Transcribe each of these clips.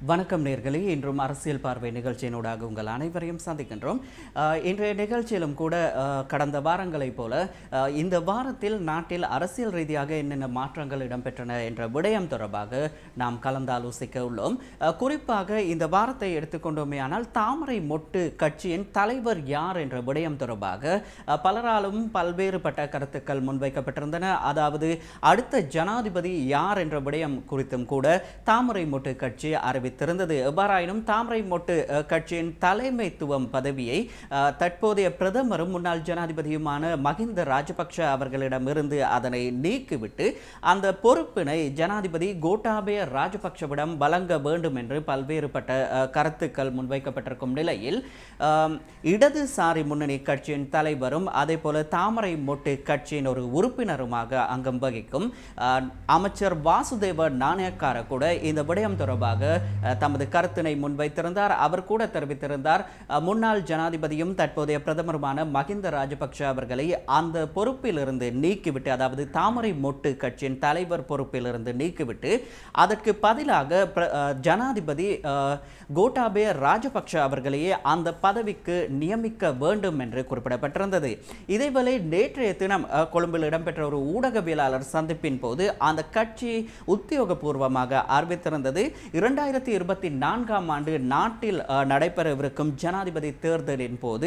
வணக்கம் நேர்களே, இன்றும் அரசியல் பார்வை நிகழ்ச்சியினூடாக உங்கள் அனைவரையும் சந்திக்கின்றோம். இன்றைய நிகழ்ச்சியிலும் கூட கடந்த வாரங்களைப் போல இந்த வாரத்தில் நாட்டில் அரசியல் ரீதியாக என்னென்ன மாற்றங்கள் இடம்பெற்றன என்ற விடயம் தொடர்பாக நாம் கலந்தாலோசிக்க உள்ளோம். குறிப்பாக இந்த வாரத்தை எடுத்துக்கொண்டோமேயானால் தாமரை மொட்டு கட்சியின் தலைவர் யார் என்ற விடயம் தொடர்பாக பலராலும் பல்வேறுபட்ட கருத்துக்கள் முன்வைக்கப்பட்டிருந்தன. அதாவது அடுத்த ஜனாதிபதி யார் என்ற விடயம் குறித்தும் கூட தாமரை மொட்டு கட்சி அறிவித்திருந்தது. எவ்வாறாயினும் தாமரை மொட்டு கட்சியின் தலைமைத்துவம் பதவியை தற்போதைய பிரதமரும் முன்னாள் ஜனாதிபதியுமான மஹிந்த ராஜபக்ஷ அவர்களிடமிருந்து அதனை நீக்கிவிட்டு அந்த பொறுப்பினை ஜனாதிபதி கோட்டாபய ராஜபக்ஷவிடம் வழங்க வேண்டும் என்று பல்வேறுபட்ட கருத்துக்கள் முன்வைக்கப்பட்டிருக்கும் நிலையில் இடதுசாரி முன்னணி கட்சியின் தலைவரும் அதே போல தாமரை மொட்டு கட்சியின் ஒரு உறுப்பினருமாக அங்கம் வகிக்கும் அமைச்சர் வாசுதேவ நாணயக்கார கூட இந்த விடயம் தொடர்பாக தமது கருத்தினை முன்வைத்திருந்தார். அவர் கூட தெரிவித்திருந்தார், முன்னாள் ஜனாதிபதியும் தற்போதைய பிரதமருமான மஹிந்த ராஜபக்ஷ அவர்களை அந்த பொறுப்பிலிருந்து நீக்கிவிட்டு, அதாவது தாமரை மொட்டு கட்சியின் தலைவர் பொறுப்பிலிருந்து நீக்கிவிட்டு அதற்கு பதிலாக ஜனாதிபதி கோட்டாபய ராஜபக்ஷ அவர்களையே அந்த பதவிக்கு நியமிக்க வேண்டும் என்று குறிப்பிடப்பட்டிருந்தது. இதேவேளை நேற்றைய தினம் கொழும்பில் இடம்பெற்ற ஒரு ஊடகவியலாளர் சந்திப்பின் போது அந்த கட்சி உத்தியோகபூர்வமாக அறிவித்திருந்தது 2024ஆம் ஆண்டு நாட்டில் நடைபெறவிருக்கும் ஜனாதிபதி தேர்தலின் போது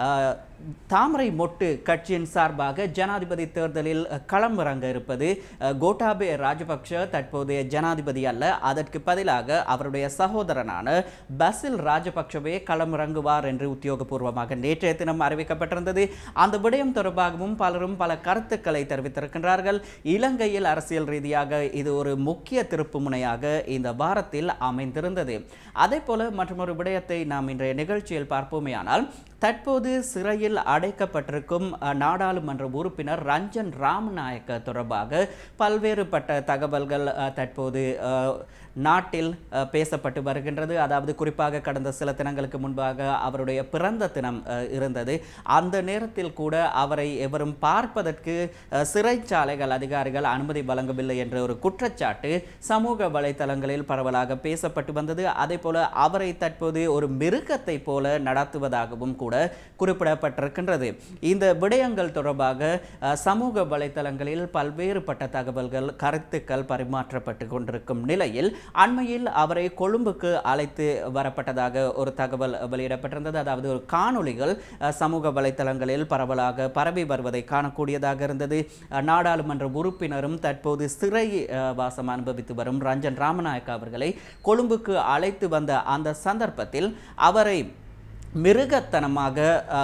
தாமரை மொட்டு கட்சியின் சார்பாக ஜனாதிபதி தேர்தலில் களமிறங்க இருப்பது கோட்டாபய ராஜபக்ஷ தற்போதைய ஜனாதிபதி அல்ல, அதற்கு பதிலாக அவருடைய சகோதரனான பசில் ராஜபக்ஷவே களமிறங்குவார் என்று உத்தியோகபூர்வமாக நேற்றைய தினம் அறிவிக்கப்பட்டிருந்தது. அந்த விடயம் தொடர்பாகவும் பலரும் பல கருத்துக்களை தெரிவித்திருக்கின்றார்கள். இலங்கையில் அரசியல் ரீதியாக இது ஒரு முக்கிய திருப்பு முனையாக இந்த வாரத்தில் அமைந்திருந்தது. அதே போல மற்றொரு விடயத்தை நாம் இன்றைய நிகழ்ச்சியில் பார்ப்போமேயானால், தற்போது சிறையில் அடைக்கப்பட்டிருக்கும் நாடாளுமன்ற உறுப்பினர் ரஞ்சன் ராமநாயக்க தொடர்பாக பல்வேறுபட்ட தகவல்கள் தற்போது நாட்டில் பேசப்பட்டு வருகின்றது. அதாவது குறிப்பாக கடந்த சில தினங்களுக்கு முன்பாக அவருடைய பிறந்த தினம் இருந்தது. அந்த நேரத்தில் கூட அவரை எவரும் பார்ப்பதற்கு சிறைச்சாலைகள் அதிகாரிகள் அனுமதி வழங்கவில்லை என்ற ஒரு குற்றச்சாட்டு சமூக வலைதளங்களில் பரவலாக பேசப்பட்டு வந்தது. அதே போல அவரை தற்போது ஒரு மிருகத்தை போல நடத்துவதாகவும் கூட குறிப்பிடப்பட்டிருக்கின்றது. இந்த விடயங்கள் தொடர்பாக சமூக வலைதளங்களில் பல்வேறுபட்ட தகவல்கள் கருத்துக்கள் பரிமாற்றப்பட்டு கொண்டிருக்கும் நிலையில் அண்மையில் அவரை கொழும்புக்கு அழைத்து வரப்பட்டதாக ஒரு தகவல் வெளியிடப்பட்டிருந்தது. அதாவது ஒரு காணொளிகள் சமூக வலைதளங்களில் பரவலாக பரவி வருவதை காணக்கூடியதாக இருந்தது. நாடாளுமன்ற உறுப்பினரும் தற்போது சிறை வாசம் அனுபவித்து வரும் ரஞ்சன் ராமநாயக்க அவர்களை கொழும்புக்கு அழைத்து வந்த அந்த சந்தர்ப்பத்தில் அவரை மிருகத்தனமாக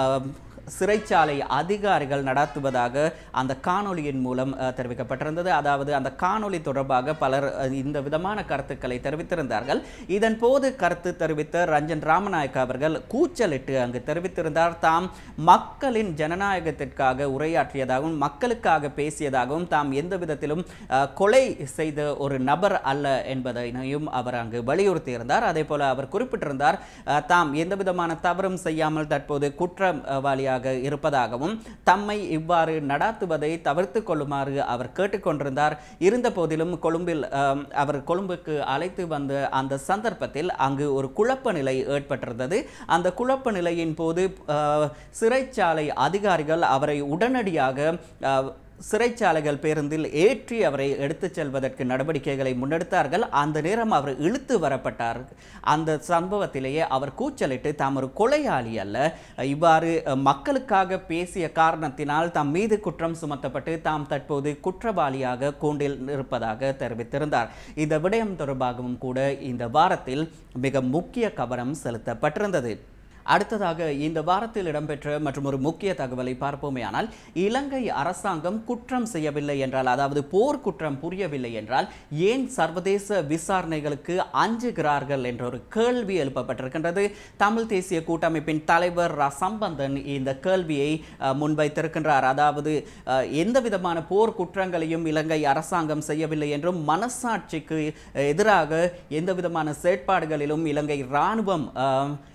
சிறைச்சாலை அதிகாரிகள் நடத்துவதாக அந்த காணொலியின் மூலம் தெரிவிக்கப்பட்டிருந்தது. அதாவது அந்த காணொலி தொடர்பாக பலர் இந்த விதமான கருத்துக்களை தெரிவித்திருந்தார்கள். இதன் போது கருத்து தெரிவித்த ரஞ்சன் ராமநாயக்க அவர்கள் கூச்சலிட்டு அங்கு தெரிவித்திருந்தார், தாம் மக்களின் ஜனநாயகத்திற்காக உரையாற்றியதாகவும் மக்களுக்காக பேசியதாகவும் தாம் எந்த விதத்திலும் கொலை செய்த ஒரு நபர் அல்ல என்பதனையும் அவர் அங்கு வலியுறுத்தியிருந்தார். அதே போல அவர் குறிப்பிட்டிருந்தார், தாம் எந்த விதமான தவறும் செய்யாமல் தற்போது குற்றவாளியாக இருப்பதாகவும் தம்மை இவ்வாறு நடாத்துவதை தவிர்த்து கொள்ளுமாறு அவர் கேட்டுக்கொண்டிருந்தார். இருந்த போதிலும் அவர் கொழும்புக்கு அழைத்து வந்த அந்த சந்தர்ப்பத்தில் அங்கு ஒரு குழப்ப நிலை ஏற்பட்டிருந்தது. அந்த குழப்ப நிலையின் போது சிறைச்சாலை அதிகாரிகள் அவரை உடனடியாக சிறைச்சாலைகள் பேருந்தில் ஏற்றி அவரை எடுத்துச் செல்வதற்கு நடவடிக்கைகளை முன்னெடுத்தார்கள். அந்த நேரம் அவர் இழுத்து வரப்பட்டார். அந்த சம்பவத்திலேயே அவர் கூச்சலிட்டு தாம் ஒரு கொலையாளி அல்ல, இவ்வாறு மக்களுக்காக பேசிய காரணத்தினால் தம் மீது குற்றம் சுமத்தப்பட்டு தாம் தற்போது குற்றவாளியாக கூண்டில் இருப்பதாக தெரிவித்திருந்தார். இந்த விடயம் தொடர்பாகவும் கூட இந்த வாரத்தில் மிக முக்கிய கவனம் செலுத்தப்பட்டிருந்தது. அடுத்ததாக இந்த வாரத்தில் இடம்பெற்ற மற்றும் ஒரு முக்கிய தகவலை பார்ப்போமேயானால், இலங்கை அரசாங்கம் குற்றம் செய்யவில்லை என்றால், அதாவது போர் குற்றம் புரியவில்லை என்றால் ஏன் சர்வதேச விசாரணைகளுக்கு அஞ்சுகிறார்கள் என்ற ஒரு கேள்வி எழுப்பப்பட்டிருக்கின்றது. தமிழ் தேசிய கூட்டமைப்பின் தலைவர் சம்பந்தன் இந்த கேள்வியை முன்வைத்திருக்கின்றார். அதாவது எந்த விதமான போர் குற்றங்களையும் இலங்கை அரசாங்கம் செய்யவில்லை என்றும் மனசாட்சிக்கு எதிராக எந்த விதமான செயற்பாடுகளிலும் இலங்கை இராணுவம்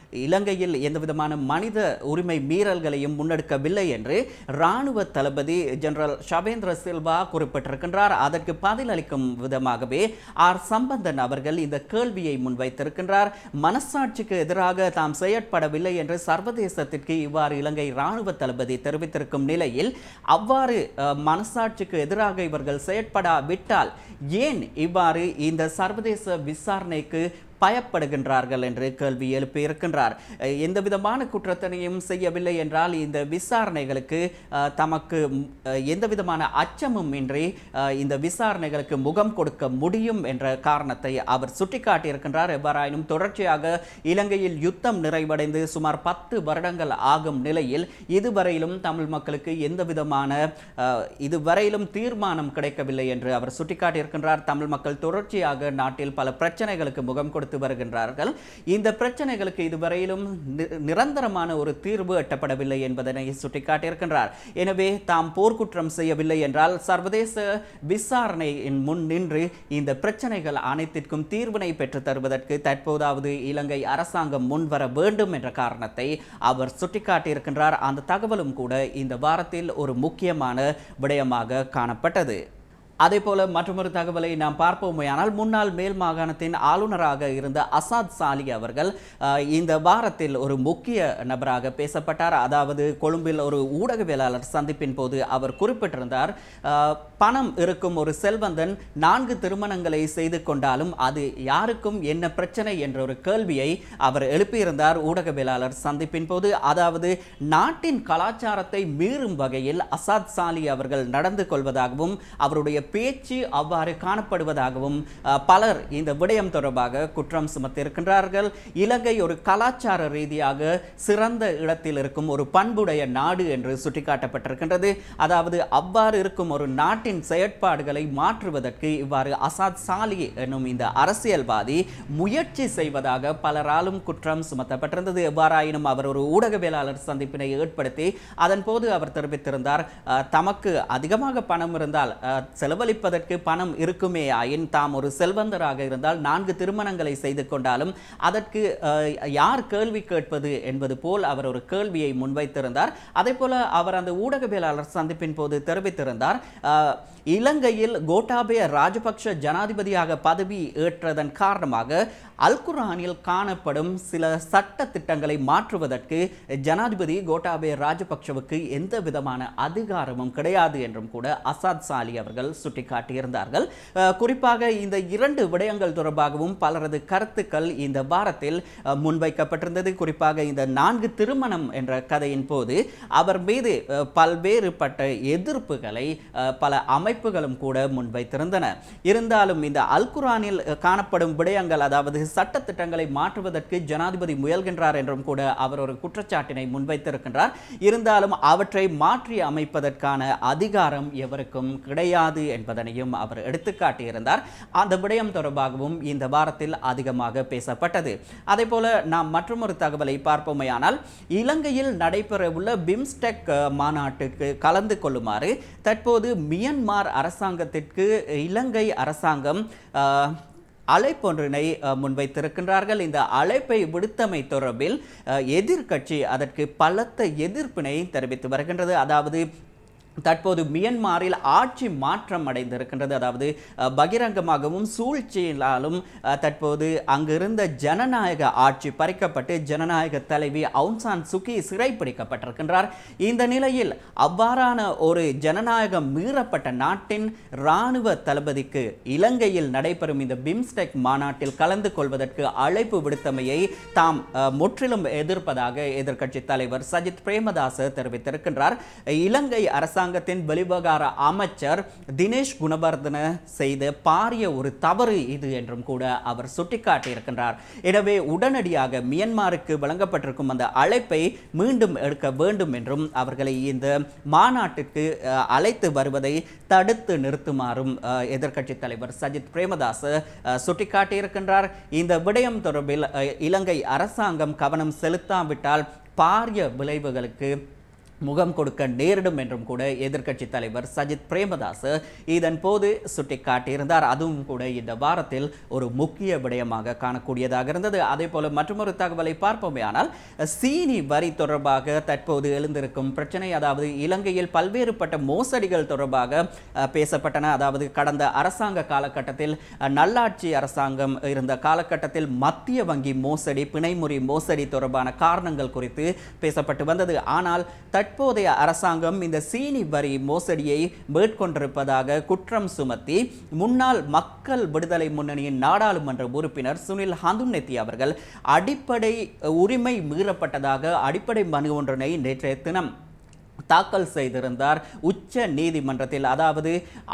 இலங்கையில் எந்தவிதமான மனித உரிமை மீறல்களையும் முன்னெடுக்கவில்லை என்று இராணுவ தளபதி ஜெனரல் ஷவேந்திர சில்வா குறிப்பிட்டிருக்கின்றார். அதற்கு பதிலளிக்கும் விதமாகவே ஆர் சம்பந்தன் அவர்கள் இந்த கேள்வியை முன்வைத்திருக்கின்றார். மனசாட்சிக்கு எதிராக தாம் செயற்படவில்லை என்று சர்வதேசத்திற்கு இவ்வாறு இலங்கை இராணுவ தளபதி தெரிவித்திருக்கும் நிலையில் அவ்வாறு மனசாட்சிக்கு எதிராக இவர்கள் செயற்படாவிட்டால் ஏன் இவ்வாறு இந்த சர்வதேச விசாரணைக்கு பயப்படுகின்றார்கள் என்று கேள்வி எழுப்பியிருக்கின்றார். எந்த விதமான குற்றத்தினையும் செய்யவில்லை என்றால் இந்த விசாரணைகளுக்கு தமக்கு எந்த விதமான அச்சமும் இன்றி இந்த விசாரணைகளுக்கு முகம் கொடுக்க முடியும் என்ற காரணத்தை அவர் சுட்டிக்காட்டியிருக்கின்றார். எவ்வாறாயினும் தொடர்ச்சியாக இலங்கையில் யுத்தம் நிறைவடைந்து சுமார் 10 வருடங்கள் ஆகும் நிலையில் இதுவரையிலும் தமிழ் மக்களுக்கு எந்த விதமான இதுவரையிலும் தீர்மானம் கிடைக்கவில்லை என்று அவர் சுட்டிக்காட்டியிருக்கின்றார். தமிழ் மக்கள் தொடர்ச்சியாக நாட்டில் பல பிரச்சனைகளுக்கு முகம் கொடுத்து வருகின்றார்கள். இந்த பிரச்சனைகளுக்கு இதுவரையிலும் நிரந்தரமான ஒரு தீர்வு எட்டப்படவில்லை என்பதனை சுட்டிக்காட்டியிருக்கின்றார். எனவே தாம் போர்க்குற்றம் செய்யவில்லை என்றால் சர்வதேச விசாரணையின் முன் நின்று இந்த பிரச்சனைகள் அனைத்திற்கும் தீர்வினை பெற்று தருவதற்கு தற்போதாவது இலங்கை அரசாங்கம் முன்வர வேண்டும் என்ற காரணத்தை அவர் சுட்டிக்காட்டியிருக்கின்றார். அந்த தகவலும் கூட இந்த வாரத்தில் ஒரு முக்கியமான விடயமாக காணப்பட்டது. அதேபோல மற்றொரு தகவலை நாம் பார்ப்போமேயானால் முன்னாள் மேல் மாகாணத்தின் ஆளுநராக இருந்த அசாத் சாலி அவர்கள் இந்த வாரத்தில் ஒரு முக்கிய நபராக பேசப்பட்டார். அதாவது கொழும்பில் ஒரு ஊடகவியலாளர் சந்திப்பின் போது அவர் குறிப்பிட்டிருந்தார், பணம் இருக்கும் ஒரு செல்வந்தன் 4 திருமணங்களை செய்து கொண்டாலும் அது யாருக்கும் என்ன பிரச்சனை என்ற ஒரு கேள்வியை அவர் எழுப்பியிருந்தார் ஊடகவியலாளர் சந்திப்பின் போது. அதாவது நாட்டின் கலாச்சாரத்தை மீறும் வகையில் அசாத் சாலி அவர்கள் நடந்து கொள்வதாகவும் அவருடைய பேச்சு அவ்வாறு காணப்படுவதாகவும் பலர் இந்த விடயம் தொடர்பாக குற்றம் சுமத்தியிருக்கின்றார்கள். இலங்கை ஒரு கலாச்சார ரீதியாக சிறந்த இடத்தில் இருக்கும் ஒரு பண்புடைய நாடு என்று சுட்டிக்காட்டப்பட்டிருக்கின்றது. அதாவது அவ்வாறு இருக்கும் ஒரு நாட்டின் செயற்பாடுகளை மாற்றுவதற்கு இவ்வாறு அசாத் சாலி என்னும் இந்த அரசியல்வாதி முயற்சி செய்வதாக பலராலும் குற்றம் சுமத்தப்பட்டிருந்தது. எவ்வாறாயினும் அவர் ஒரு ஊடகவியலாளர் சந்திப்பினை ஏற்படுத்தி அதன் போது அவர் தெரிவித்திருந்தார், தமக்கு அதிகமாக பணம் இருந்தால் செலவழிப்பதற்கு பணம் இருக்குமே ஆயின் தாம் ஒரு செல்வந்தராக இருந்தால் 4 திருமணங்களை செய்து கொண்டாலும் அதற்கு யார் கேள்வி கேட்பது என்பது போல் அவர் ஒரு கேள்வியை முன்வைத்திருந்தார். அதே போல அவர் அந்த ஊடகவியலாளர் சந்திப்பின் போது தெரிவித்திருந்தார், இலங்கையில் கோட்டாபய ராஜபக்ஷ ஜனாதிபதியாக பதவி ஏற்றதன் காரணமாக அல் குர்ஆனில் காணப்படும் சில சட்ட திட்டங்களை மாற்றுவதற்கு ஜனாதிபதி கோட்டாபய ராஜபக்ஷவுக்கு எந்த விதமான அதிகாரமும் கிடையாது என்றும் கூட அசாத் சாலி அவர்கள் சுட்டிக்காட்டியிருந்தார்கள். குறிப்பாக இந்த 2 விடயங்கள் தொடர்பாகவும் பலரது கருத்துக்கள் இந்த வாரத்தில் முன்வைக்கப்பட்டிருந்தது. குறிப்பாக இந்த 4 திருமணம் என்ற கதையின் போது அவர் மீது பல்வேறுபட்ட எதிர்ப்புகளை பல அமைப்புகளும் கூட முன்வைத்திருந்தன. இருந்தாலும் இந்த அல் குர்ஆனில் காணப்படும் விடயங்கள், அதாவது சட்ட திட்டங்களை மாற்றுவதற்கு ஜனாதிபதி முயல்கின்றார் என்றும் கூட அவர் ஒரு குற்றச்சாட்டினை முன்வைத்திருக்கின்றார். இருந்தாலும் அவற்றை மாற்றி அமைப்பதற்கான அதிகாரம் எவருக்கும் கிடையாது என்பதனையும் அவர் எடுத்துக்காட்டியிருந்தார். அந்த விடயம் தொடர்பாகவும் இந்த வாரத்தில் அதிகமாக பேசப்பட்டது. அதே போல நாம் மற்றொரு தகவலை பார்ப்போமேயானால் இலங்கையில் நடைபெறவுள்ள பிம்ஸ்டெக் மாநாட்டுக்கு கலந்து கொள்ளுமாறு தற்போது மியன்மார் அரசாங்கத்திற்கு இலங்கை அரசாங்கம் அழைப்பொன்றினை முன்வைத்திருக்கின்றார்கள். இந்த அழைப்பை விடுத்தமை தொடர்பில் எதிர்க்கட்சி அதற்கு பலத்த எதிர்ப்பினை தெரிவித்து வருகின்றது. அதாவது தற்போது மியன்மாரில் ஆட்சி மாற்றம் அடைந்திருக்கின்றது. அதாவது பகிரங்கமாகவும் சூழ்ச்சியினாலும் தற்போது அங்கிருந்த ஜனநாயக ஆட்சி பறிக்கப்பட்டு ஜனநாயக தலைவி அவுங் சான் சூகி சிறைப்பிடிக்கப்பட்டிருக்கின்றார். இந்த நிலையில் அவ்வாறான ஒரு ஜனநாயகம் மீறப்பட்ட நாட்டின் இராணுவ தளபதிக்கு இலங்கையில் நடைபெறும் இந்த பிம்ஸ்டெக் மாநாட்டில் கலந்து கொள்வதற்கு அழைப்பு விடுத்தமையை தாம் முற்றிலும் எதிர்ப்பதாக எதிர்க்கட்சி தலைவர் சஜித் பிரேமதாச தெரிவித்திருக்கின்றார். இலங்கை அரசாங்க வெளிவகார அமைச்சர் தினேஷ் குணவர்தன செய்த பாரிய ஒரு தவறு இது என்றும் கூட அவர் சுட்டிக்காட்டியிருக்கின்றார். எனவே உடனடியாக மியன்மாருக்கு வழங்கப்பட்டிருக்கும் அந்த அழைப்பை மீண்டும் எடுக்க வேண்டும் என்றும் அவர்களை இந்த மாநாட்டுக்கு அழைத்து வருவதை தடுத்து நிறுத்துமாறும் எதிர்க்கட்சி தலைவர் சஜித் பிரேமதாச சுட்டிக்காட்டியிருக்கின்றார். இந்த விடயம் தொடர்பில் இலங்கை அரசாங்கம் கவனம் செலுத்தாவிட்டால் பாரிய விளைவுகளுக்கு முகம் கொடுக்க நேரிடும் என்றும் கூட எதிர்க்கட்சி தலைவர் சஜித் பிரேமதாஸ் இதன் போது சுட்டிக்காட்டியிருந்தார். அதுவும் கூட இந்த வாரத்தில் ஒரு முக்கிய விடயமாக காணக்கூடியதாக இருந்தது. அதே போல மற்றொரு தகவலை பார்ப்போமே ஆனால் சீனி வரி தொடர்பாக தற்போது எழுந்திருக்கும் பிரச்சனை, அதாவது இலங்கையில் பல்வேறுபட்ட மோசடிகள் தொடர்பாக பேசப்பட்டன. அதாவது கடந்த அரசாங்க காலகட்டத்தில் நல்லாட்சி அரசாங்கம் இருந்த காலகட்டத்தில் மத்திய வங்கி மோசடி, பிணைமுறி மோசடி தொடர்பான காரணங்கள் குறித்து பேசப்பட்டு வந்தது. ஆனால் தற்போதைய அரசாங்கம் இந்த சீனி வரி மோசடியை மேற்கொண்டிருப்பதாக குற்றம் சுமத்தி முன்னாள் மக்கள் விடுதலை முன்னணியின் நாடாளுமன்ற உறுப்பினர் சுனில் ஹந்துன்னெத்தி அவர்கள் அடிப்படை உரிமை மீறப்பட்டதாக அடிப்படை மனு ஒன்றினை நேற்றைய தினம் தாக்கல் செய்திருந்தார் உச்ச நீதிமன்றத்தில். அதாவது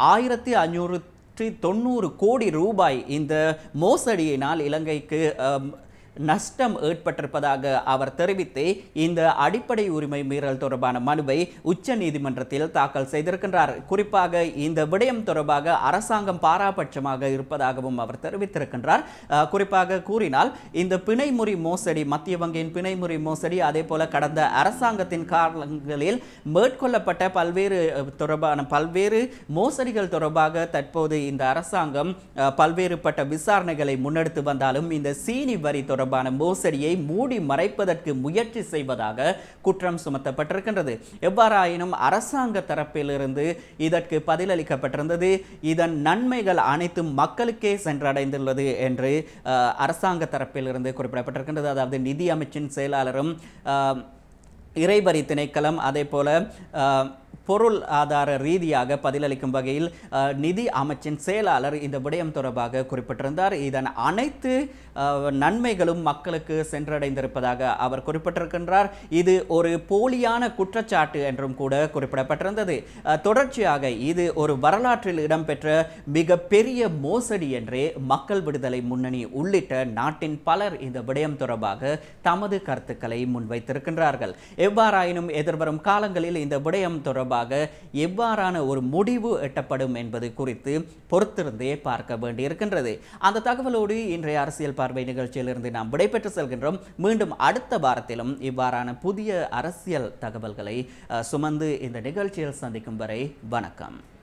1590 கோடி ரூபாய் இந்த மோசடியினால் இலங்கைக்கு நஷ்டம் ஏற்பட்டிருப்பதாக அவர் தெரிவித்து இந்த அடிப்படை உரிமை மீறல் தொடர்பான மனுவை உச்ச நீதிமன்றத்தில் தாக்கல் செய்திருக்கின்றார். குறிப்பாக இந்த விடயம் தொடர்பாக அரசாங்கம் பாராபட்சமாக இருப்பதாகவும் அவர் தெரிவித்திருக்கின்றார். குறிப்பாக கூறினால் இந்த பிணைமுறி மோசடி, மத்திய வங்கியின் பிணைமுறி மோசடி, அதே போல கடந்த அரசாங்கத்தின் காலங்களில் மேற்கொள்ளப்பட்ட பல்வேறு மோசடிகள் தொடர்பாக தற்போது இந்த அரசாங்கம் பல்வேறுபட்ட விசாரணைகளை முன்னெடுத்து வந்தாலும் இந்த சீனி வரி தொடர்பான மோசடியை மூடி மறைப்பதற்கு முயற்சி செய்வதாக குற்றம் சுமத்தப்பட்டிருக்கின்றது. எவ்வாறாயினும் அரசாங்க தரப்பிலிருந்து இதற்கு பதிலளிக்கப்பட்டிருந்தது. இதன் நன்மைகள் அனைத்தும் மக்களுக்கே சென்றடைந்துள்ளது என்று அரசாங்க தரப்பிலிருந்து குறிப்பிடப்பட்டிருக்கின்றது. அதாவது நிதி அமைச்சின் செயலாளரும் இறைவரி திணைக்களம் அதே போல பொருள் ஆதார ரீதியாக பதிலளிக்கும் வகையில் நிதி அமைச்சின் செயலாளர் இந்த விடயம் தொடர்பாக குறிப்பிட்டிருந்தார். இதன் அனைத்து நன்மைகளும் மக்களுக்கு சென்றடைந்திருப்பதாக அவர் குறிப்பிட்டிருக்கின்றார். இது ஒரு போலியான குற்றச்சாட்டு என்றும் கூட குறிப்பிடப்பட்டிருந்தது. தொடர்ச்சியாக இது ஒரு வரலாற்றில் இடம்பெற்ற மிக பெரிய மோசடி என்றே மக்கள் விடுதலை முன்னணி உள்ளிட்ட நாட்டின் பலர் இந்த விடயம் தொடர்பாக தமது கருத்துக்களை முன்வைத்திருக்கின்றார்கள். எவ்வாறாயினும் எதிர்வரும் காலங்களில் இந்த விடயம் தொடர்பாக எவ்வாறான ஒரு முடிவு எட்டப்படும் என்பது குறித்து பொறுத்திருந்தே பார்க்க வேண்டியிருக்கின்றது. அந்த தகவலோடு இன்றைய அரசியல் பார்வை நிகழ்ச்சியிலிருந்து நாம் விடைபெற்று செல்கின்றோம். மீண்டும் அடுத்த வாரத்திலும் இவ்வாறான புதிய அரசியல் தகவல்களை சுமந்து இந்த நிகழ்ச்சியில் சந்திக்கும் வரை வணக்கம்.